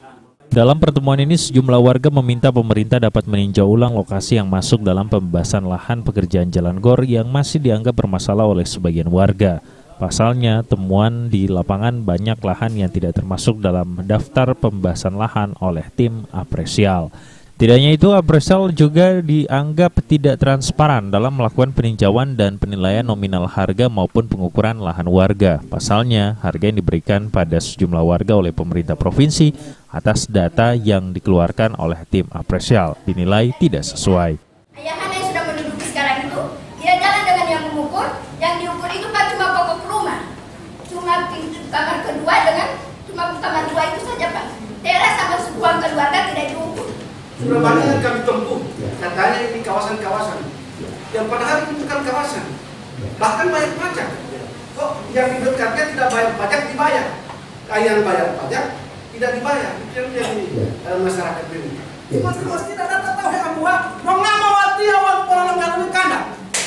Dalam pertemuan ini, sejumlah warga meminta pemerintah dapat meninjau ulang lokasi yang masuk dalam pembebasan lahan pekerjaan jalan GOR yang masih dianggap bermasalah oleh sebagian warga. Pasalnya, temuan di lapangan banyak lahan yang tidak termasuk dalam daftar pembebasan lahan oleh tim Apresial. Tidak hanya itu, Apresial juga dianggap tidak transparan dalam melakukan peninjauan dan penilaian nominal harga maupun pengukuran lahan warga. Pasalnya, harga yang diberikan pada sejumlah warga oleh pemerintah provinsi atas data yang dikeluarkan oleh tim Apresial dinilai tidak sesuai. Ayahan yang sudah menduduki sekarang itu tidak jalan dengan yang mengukur. Yang diukur itu kan cuma pokok rumah, cuma pintu kamar kedua dengan cuma kamar dua itu saja Pak. Teras sama ruang keluarga tidak diukur. Sudah banyak yang kami tempuh, katanya ini kawasan-kawasan, yang padahal ini bukan kawasan, bahkan bayar pajak. Kok yang didekatnya tidak bayar pajak dibayar, yang bayar pajak tidak dibayar, itu yang menjadi masyarakat ini. Mas kita datang tahu yang buat, mau nggak mau hati awal pola nggak kandang.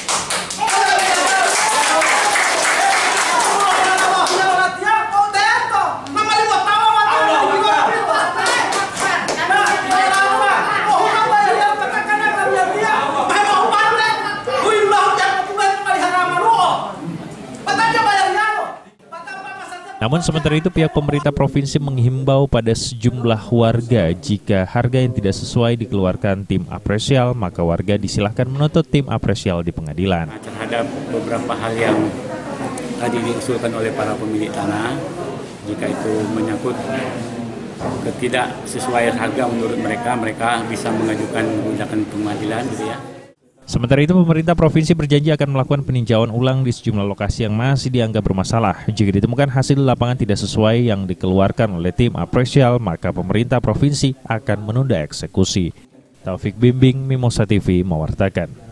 Namun sementara itu pihak pemerintah provinsi menghimbau pada sejumlah warga jika harga yang tidak sesuai dikeluarkan tim Apresial, maka warga disilahkan menuntut tim Apresial di pengadilan. Terhadap beberapa hal yang tadi diusulkan oleh para pemilik tanah, jika itu menyangkut ketidaksesuaian harga menurut mereka, mereka bisa mengajukan gugatan pengadilan gitu ya. Sementara itu, pemerintah provinsi berjanji akan melakukan peninjauan ulang di sejumlah lokasi yang masih dianggap bermasalah. Jika ditemukan hasil lapangan tidak sesuai yang dikeluarkan oleh tim Apresial, maka pemerintah provinsi akan menunda eksekusi. Taufik Bimbing, Mimosa TV, mewartakan.